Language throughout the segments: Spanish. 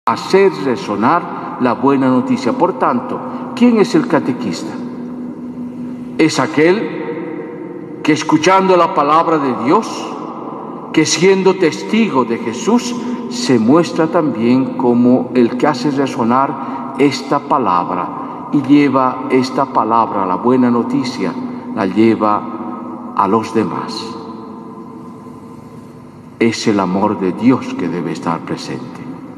hacer resonar la buena noticia. Por tanto, ¿quién es el catequista? Es aquel que, escuchando la palabra de Dios, que siendo testigo de Jesús, se muestra también como el que hace resonar esta palabra y lleva esta palabra, la buena noticia, la lleva a los demás. Es el amor de Dios que debe estar presente.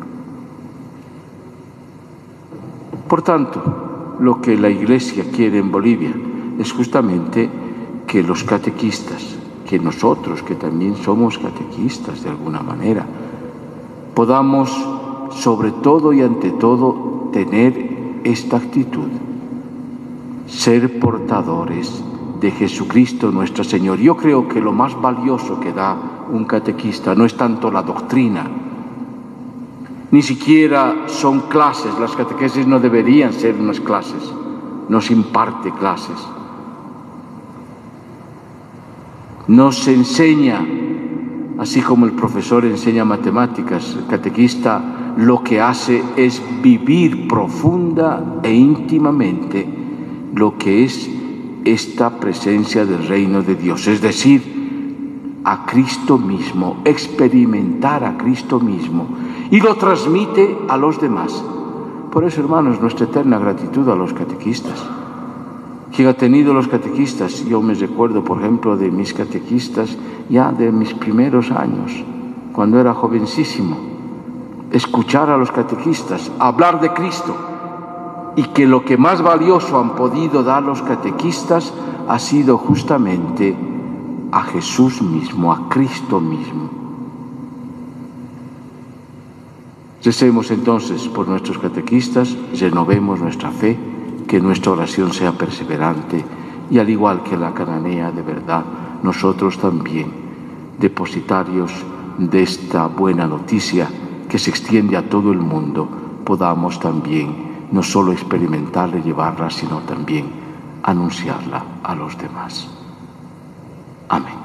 Por tanto, lo que la Iglesia quiere en Bolivia es justamente que los catequistas, que nosotros, que también somos catequistas de alguna manera, podamos sobre todo y ante todo tener esta actitud, ser portadores de Jesucristo nuestro Señor. Yo creo que lo más valioso que da un catequista no es tanto la doctrina, ni siquiera son clases. Las catequesis no deberían ser unas clases, no se imparte clases. Nos enseña, así como el profesor enseña matemáticas, el catequista lo que hace es vivir profunda e íntimamente lo que es esta presencia del reino de Dios, es decir, a Cristo mismo, experimentar a Cristo mismo, y lo transmite a los demás. Por eso, hermanos, nuestra eterna gratitud a los catequistas. ¿Quién ha tenido los catequistas? Yo me recuerdo, por ejemplo, de mis catequistas ya de mis primeros años, cuando era jovencísimo, escuchar a los catequistas hablar de Cristo, y que lo que más valioso han podido dar los catequistas ha sido justamente a Jesús mismo, a Cristo mismo. Recemos entonces por nuestros catequistas, renovemos nuestra fe, que nuestra oración sea perseverante, y al igual que la cananea de verdad, nosotros también, depositarios de esta buena noticia que se extiende a todo el mundo, podamos también no solo experimentarla y llevarla, sino también anunciarla a los demás. Amén.